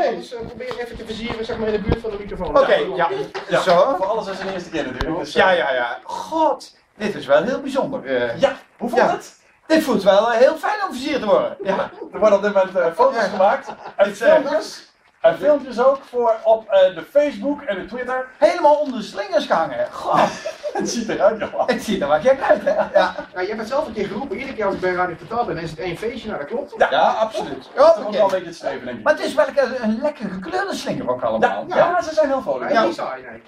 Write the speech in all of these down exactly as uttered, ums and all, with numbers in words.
nee, dus uh, probeer even te versieren, zeg maar, in de buurt van de microfoon. Oké, okay, ja. ja. Zo. Voor alles is een eerste keer natuurlijk. Dus, ja, ja, ja. God, dit is wel heel bijzonder. Uh, ja, hoe voelt ja. het? Dit voelt wel uh, heel fijn om versierd te worden. Ja. Er worden op dit moment uh, foto's ja. gemaakt en filmpjes. En filmpjes ook voor op uh, de Facebook en de Twitter. Helemaal onder de slingers gehangen. God. Het ziet eruit, joh. Het ziet er wel gek uit, hè? Ja. Ja, je hebt het zelf een keer geroepen. Iedere keer als ik bij Radio Totaal ben, is het één feestje. Nou, dat klopt. Ja, ja absoluut. Ja, dat is wel een beetje het streven, denk ik. Maar het is wel een, een lekker gekleurde slinger ook allemaal. Ja, ja. ja ze zijn heel vrolijk. Ja, niet saai, nee.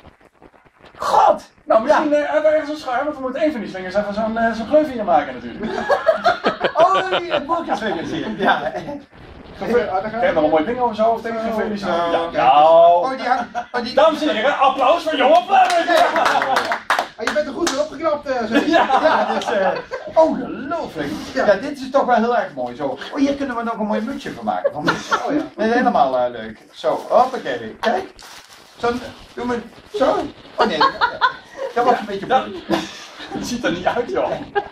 God! Nou, misschien ja. uh, hebben we ergens een schuim, want we moeten één van die slingers even zo'n uh, zo'n gleuf hier maken natuurlijk. Oh, die het boekjesslingers hier. Ja. Kijk, nog een mooi ding over zijn hoofd, denk ik. Gefeliciteerd. Ja, ja. Oh, die, oh, die... Dames en heren, applaus voor Jonge Flemming! Je bent er goed weer opgeknapt, uh, zeg. Ja, ja, dus, uh, ongelooflijk. Ja. ja, dit is toch wel heel erg mooi. Zo. Oh, hier kunnen we nog een mooi mutsje van maken. Van oh ja, dat is helemaal uh, leuk. Zo, hoppakee. Kijk. Zo, doe me zo. Oh nee, dat was een beetje moeilijk. Het ziet er niet uit, joh.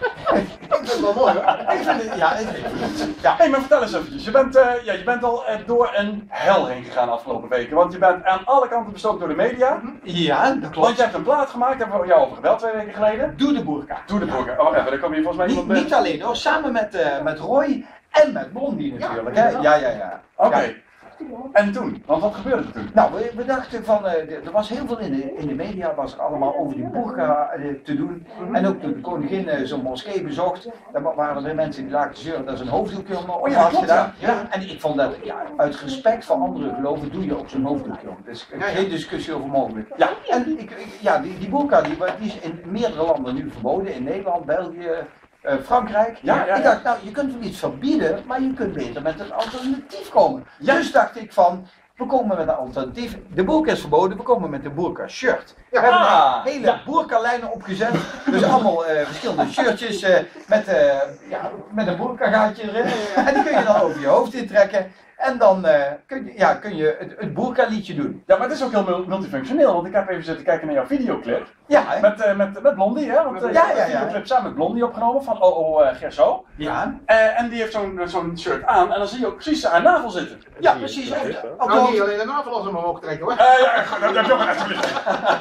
Ik vind het wel mooi, hoor. Ik vind het, ja, ik vind het. Ja. Hé, maar vertel eens eventjes. Je bent, uh, ja, je bent al uh, door een hel heen gegaan de afgelopen weken. Want je bent aan alle kanten bestookt door de media. Ja, dat klopt. Want je hebt een plaat gemaakt, daar hebben we jou over gebeld twee weken geleden. Doe de Boerka. Doe de Boerka. Oh, even, daar kom je volgens mij niet, iemand niet alleen hoor, samen met, uh, met Roy en met Blondie natuurlijk. Ja, hè? ja, ja. ja. Oké. Okay. Ja. En toen? Want wat gebeurde er toen? Nou, we, we dachten van, uh, er was heel veel in de, in de media, was er allemaal over die burka uh, te doen. Mm-hmm. En ook toen de koningin uh, zo'n moskee bezocht, dan waren er weer mensen die lagen te zeuren dat ze een hoofddoekje om oh, ja, had klopt, gedaan. Ja. Ja. En ik vond dat, ja, uit respect voor andere geloven doe je ook zo'n hoofddoekje om. Dus ja, geen discussie over mogelijk. Ja, en ik, ik, ja, die, die burka die, die is in meerdere landen nu verboden, in Nederland, België. Uh, Frankrijk. Ja, ja, ja. Ik dacht, nou, je kunt wel iets verbieden, maar je kunt beter met een alternatief komen. Ja. Dus dacht ik van, we komen met een alternatief. De burka is verboden, we komen met de burka shirt. Ja, we hebben ah, een hele ja. burka lijnen opgezet. Dus allemaal uh, verschillende shirtjes uh, met, uh, ja, met een burka gaatje erin. En die kun je dan over je hoofd intrekken. En dan uh, kun je, ja, kun je het, het burka liedje doen. Ja, maar het is ook heel multifunctioneel, want ik heb even zitten kijken naar jouw videoclip. Ja, met, uh, met, met Blondie, hè? Want uh, ja, je hebt ja, een ja. videoclip samen met Blondie opgenomen van O O uh, Gerso. Ja. Uh, en die heeft zo'n zo'n shirt aan en dan zie je ook precies aan navel zitten. Ja, precies. Nou, niet alleen de navel als we hem omhoog trekken, hoor. Uh, ja, dat heb je ook alsjeblieft.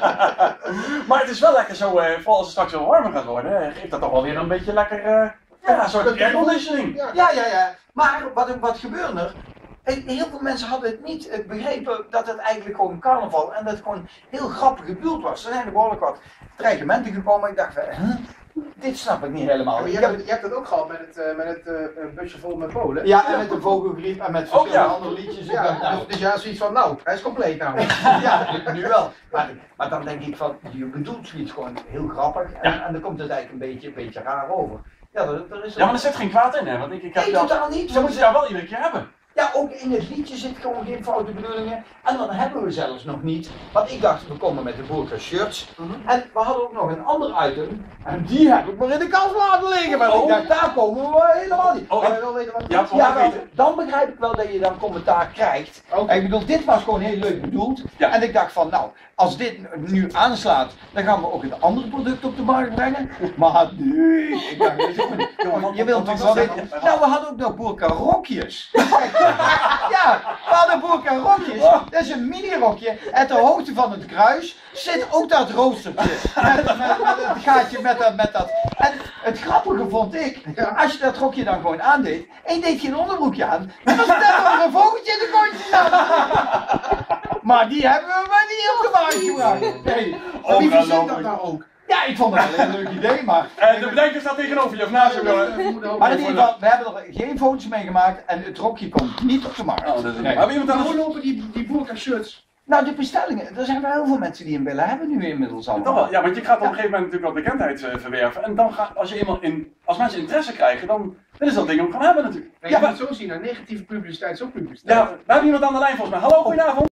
Maar het is wel lekker zo, uh, vooral als het straks wel warmer gaat worden, geeft dat toch wel weer een beetje lekker, uh, ja, een soort airconditioning. Ja, ja, ja, ja. Maar wat, wat gebeurde er? Heel veel mensen hadden het niet begrepen dat het eigenlijk gewoon carnaval en dat het gewoon heel grappig bedoeld was. Er zijn er behoorlijk wat dreigementen gekomen. Ik dacht, huh? Dit snap ik niet helemaal. Ja, je, hebt, je hebt het ook gehad met het, uh, met het uh, busje vol met Polen. Ja, en met de vogelgriep en met verschillende oh, ja. andere liedjes. Ja, dacht, nou. dus, dus ja, zoiets van, nou, hij is compleet nou. Ja, nu wel. Maar, maar dan denk ik van, je bedoelt zoiets gewoon heel grappig en, ja. en dan komt het eigenlijk een beetje, een beetje raar over. Ja, er, er is ja, maar er zit geen kwaad in, hè? Want ik, ik heb nee, jou... totaal niet. Ze moeten jou wel iedere keer hebben. Ja, ook in het liedje zit gewoon geen foute bedoelingen. En dan hebben we zelfs nog niet. Want ik dacht, we komen met de burka shirts. Mm-hmm. En we hadden ook nog een ander item. En die heb ik maar in de kast laten liggen. Maar oh. ik dacht, daar komen we helemaal niet. Oh, en, wel weten wat ja, ja, wel, dan begrijp ik wel dat je dan commentaar krijgt. Okay. Ik bedoel, dit was gewoon heel leuk bedoeld. Ja. En ik dacht van, nou, als dit nu aanslaat, dan gaan we ook een ander product op de markt brengen. Maar nee, ik dacht, dit is ook niet. Je wilt natuurlijk wel weten. Nou, we hadden ook nog burka rokjes. Ja, we hadden burka rokjes. Dat is een mini rokje. En ter hoogte van het kruis zit ook dat roostertje. Met, met, met het gaatje met dat, met dat. En het grappige vond ik, als je dat rokje dan gewoon aandeed, en je deed geen onderbroekje aan, dan was het net alsof er een vogeltje in de kontje zat. Maar die hebben we maar niet op de markt gebracht. Nee. Maar wie verzint dat nou ook? Ja, ik vond het wel een leuk idee, maar... Uh, de bedenker staat tegenover je of naast je, jongen. Maar in ieder geval, we hebben er geen foto's mee gemaakt en het rokje komt niet op de markt. Oh, dat is nee. Maar iemand aan hoe lopen die, die burka shirts? Nou, de bestellingen, er zijn wel heel veel mensen die hem willen hebben nu inmiddels al. Ja, ja, want je gaat op een gegeven moment natuurlijk wel bekendheid uh, verwerven. En dan gaat, als, je eenmaal in, als mensen interesse krijgen, dan, dan is dat ding om gaan hebben natuurlijk. Nee, je ja, moet het zo zien, een negatieve publiciteit is ook publiciteit. Ja, we hebben iemand aan de lijn volgens mij. Hallo, goedenavond.